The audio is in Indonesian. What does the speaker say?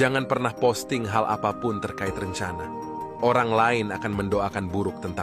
Jangan pernah posting hal apapun terkait rencana. Orang lain akan mendoakan buruk tentang